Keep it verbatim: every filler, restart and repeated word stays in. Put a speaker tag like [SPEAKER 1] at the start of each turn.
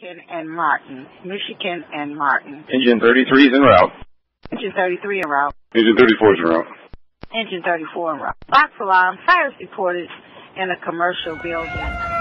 [SPEAKER 1] Michigan and Martin. Michigan and Martin.
[SPEAKER 2] Engine thirty-three is en route.
[SPEAKER 1] Engine thirty-three en route.
[SPEAKER 2] Engine thirty-four is en route.
[SPEAKER 1] Engine thirty-four en route. Box alarm. Fires reported in a commercial building.